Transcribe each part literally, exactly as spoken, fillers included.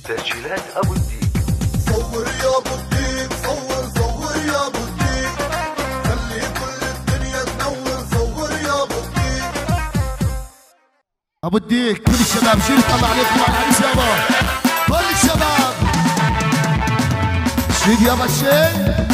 تسجيلات ابو الديك. صور يا ابو الديك، صور صور يا ابو الديك، خلي كل الدنيا تنور. صور يا ابو الديك. ابو الديك كل الشباب شيل طلع عليكم على العريس يابا، كل الشباب شيل يابا الشيل.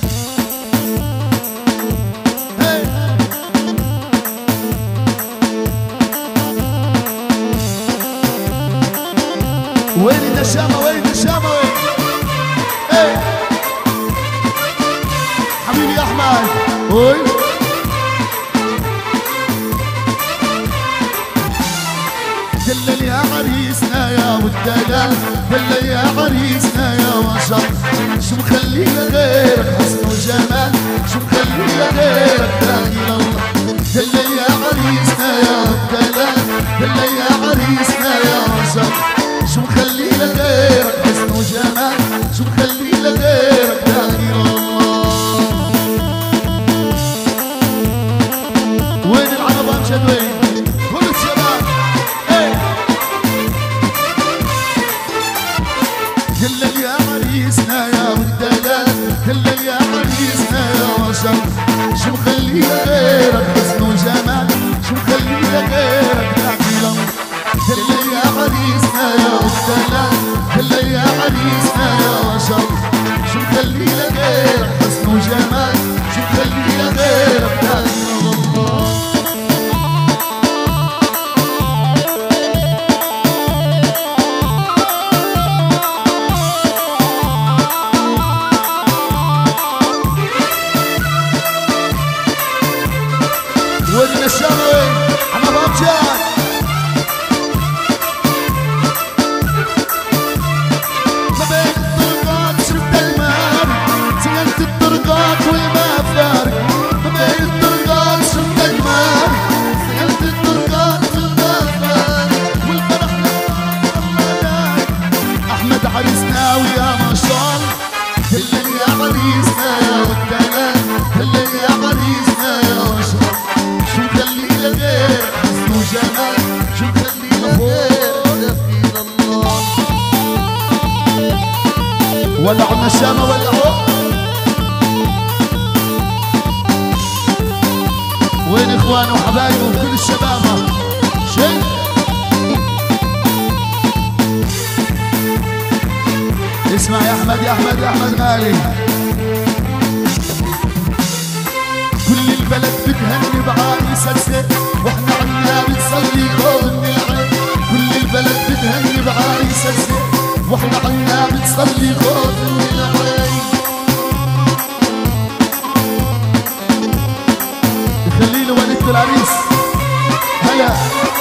وين النشامة وين النشامة وين؟ ايه حبيبي يا احمد. وين دلل يا عريسنا يا والدلال، دلل يا عريسنا يا وشر، شو مخلينا غيرك حسن وجمال، شو مخلينا غيرك باقي الله. دلل يا عريسنا يا والدلال، دلل يا عريسنا يا وشر، شو مخلينا غيرك حسن وجمال، شو مخلينا غيرك باقي الله. وين العرب امجد وين؟ كل الشباب ايه دلل يا عريسنا يا والدلال، دلل يا عريسنا يا وشر، شو مخلينا غيرك حسن وجمال، شو مخلينا غيرك باقي الله. دلل يا عريسنا يا والدلال، دلل يا عريسنا يا وشر، شو مخلينا غيرك حسن وجمال، شو مخلينا غيرك باقي الله. وين النشامة وين؟ أنا بابجان ما بين الطرقات شفت المار، سألت الطرقات والما فارق. ما بين الطرقات شفت المار، سألت الطرقات والما فارق. والفرح الله دايم أحمد عريسنا ويا ما شاء الله. دلل يا عريسنا يا والدلال، دلل يا عريسنا يا وشر، شو مخلينا غيرك حسن وجمال، شو مخلينا غيرك دخيل الله. ولعوا النشامة ولعوا. وين اخوانه وحبايبه وكل الشباب شيء. اسمع يا احمد يا احمد يا احمد غالي، كل البلد بتهني بعريسها الزين، واحنا عنا بنصلي خوف من العين. كل البلد بتهني بعريسها الزين، واحنا عنا بنصلي خوف من العين. خلي له وليدة العريس هلا.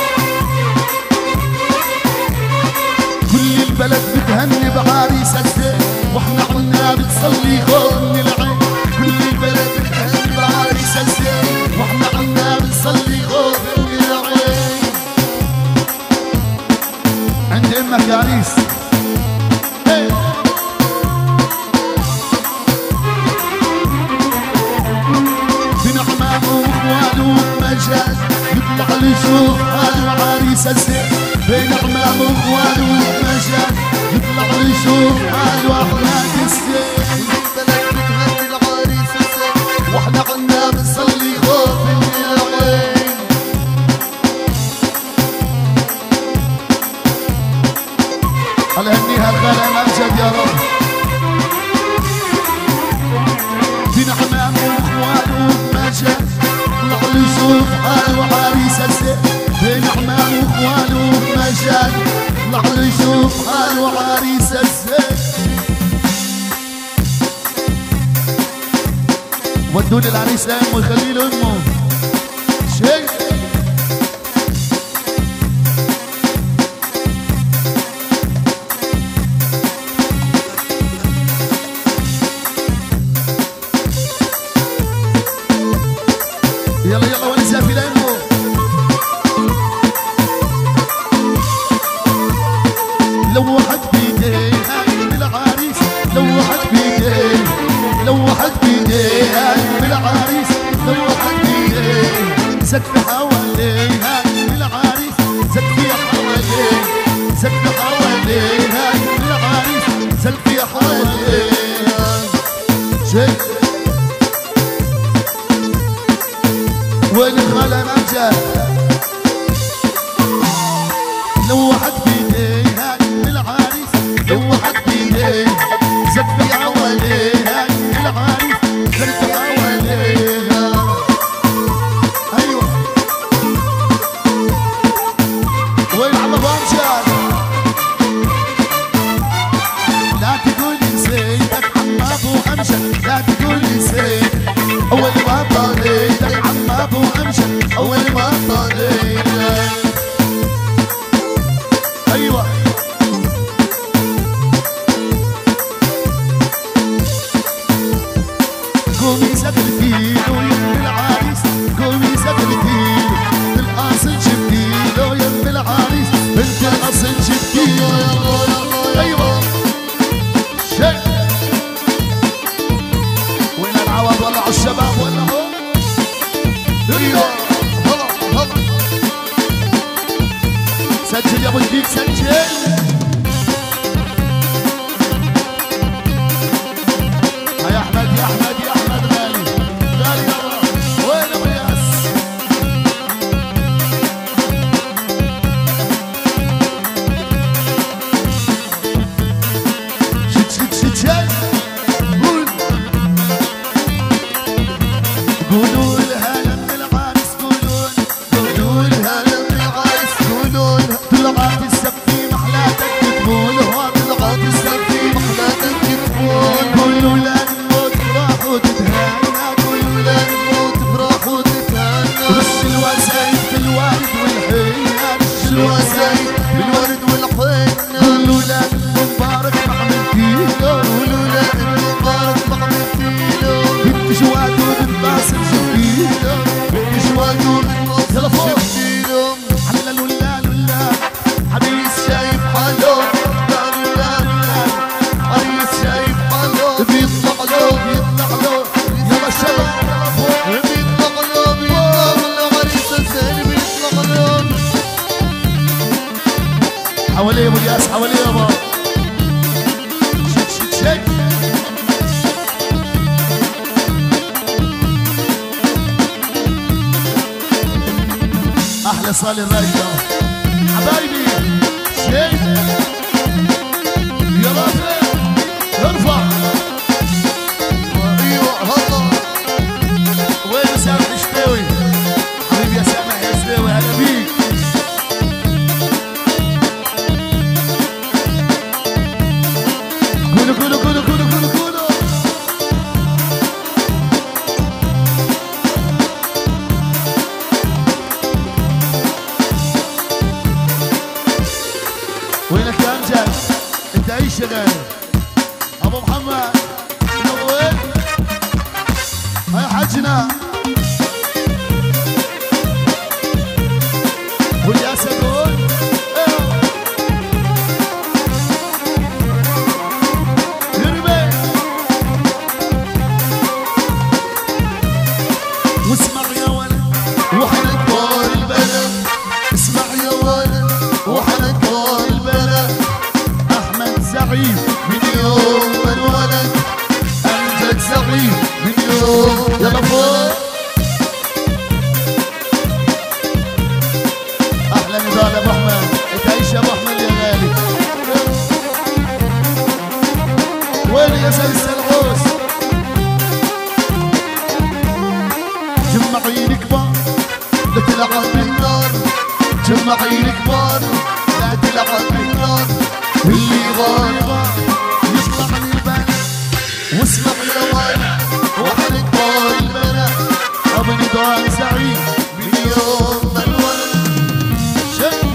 كل البلد بتهني بعريسها الزين، واحنا عنا بنصلي خوف من العين. كل البلد بتهني بعريسها الزين، واحنا عنا بنصلي خوف من العين. عند امك يا عريس بين عمامه واخوانه بمجال، يطلع ليشوف حاله عريسها الزين. بين عمامه واخوانه بمجال، يطلع ليشوف حاله احلام الزين. البلد بتهني العريسة الزين، واحنا عنا بنصلي خوف من العين. الله يهنيها الغالي امجد يا رب. بين عمامه واخوانه بمجال، يطلع ليشوف حاله عريسها الزين. بين عمامه واخوانه بمجال، يطلع ليشوف حاله عريسها الزين. ودوا لي العريس لامه ويخلي له امه شيء. يلا يلا ونسافي لامه. لوحت بيديها بالعريس، لوحت بيديها، لوحت بيديها بالعريس، لوحت بيديها. زكف حواليها بالعريس، زكف حواليها، زكف حواليها سلفي حواليها شيء وين الخلا نرجع لوحت بيديها العريس لوحت بيديها سلفي حواليها العريس سلفي حواليها ايوه وين عم بنشر لا تقول نسيتك عم ابو امشر لا تقول نسيت اول ما طليتك عم ابو امشر اول ما طليتك ايوه قومي سقلتيله يم العريس قومي سقلتيله بالاصل شفتيله يم العريس انت الاصل شفتيله ايوه شيء وين العوض ولا الشباب ولا هو ايوه هلا هلا سجل يا ابو الديك سجل يا احمد يا احمد يا احمد غالي غالي يابا وين ابو ياس شت شت شت شت قول قولوا لها لم العرس قولوا قولوا لها لم العرس قولوا لها طلعت السبتي محلاتك تقول هو طلعت السبتي محلاتك تقول قولوا لها وتتهنى قولوا لا نموت تفرح وتتهنى رش الوسايد بالورد والحنة رش الوسايد بالورد والحنة قولوا لا مبارك ما عملتيله قولوا لا مبارك ما عملتيله بنت جواد وبنت ناصر شفتيله بنت جواد وبنت ناصر شفتيله حلا لولا لولا عريس شايف حاله لا لولا لولا عريس شايف حاله بيطلع له بيطلع له يلا الشباب بيطلع له بيطلع له عريس الزين بيطلع له حواليه يا ابو الياس حواليه يابا شت شت شت احلى صالي الرايقه حبايبي شيء يا رافع ارفع ايوه هلا وين سامح الشتاوي حبيبي يا سامح يا شتاوي هلا بيك قولوا قولوا قولوا قولوا قولوا قولوا وينك يا امجد انت اي شغال ابو محمد وين هيا حجنا والياس يقول يرمي واسمع يا ولد وحنا كبار البلد اسمع يا ولد وحنا كبار البلد احمد زعيم من يوم ما انولد امجد زعيم من يوم يلا فوق احلى نضال ابو احمد تعيش يا ابو احمد يا غالي وين يا زي السلعوس جمعين كبار لا تلعب بالنار جمعين كبار لا تلعب بالنار اللي غار يطلع للبلد واسمع يا ولد وحنا كبار البلد ابو نضال زعيم من يوم ما انولد شيء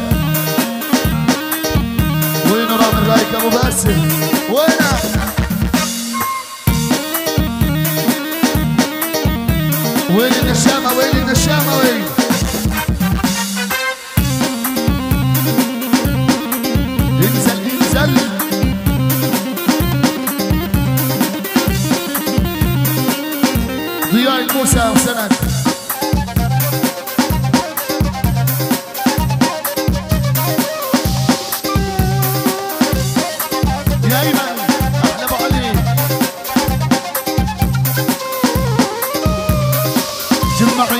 وين رامي الرايك ابو باسم وينه وين النشامه وين النشامه وين انزل انزل ضياء الموسى وسند يا ايمن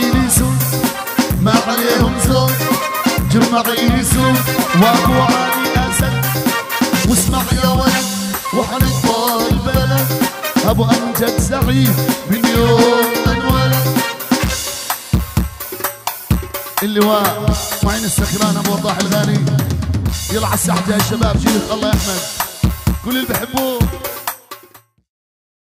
اسماعيل يسوق ما عليهم زود، جمعي يسوق وابو علي اسد. واسمع يا ولد وحنطفى البلد، ابو امجد زعيم من يوم انولد. اللواء معين السكران ابو وضاح الغالي، يلا على الساحه يا شباب، شيخ الله يحمد كل اللي بحبوه.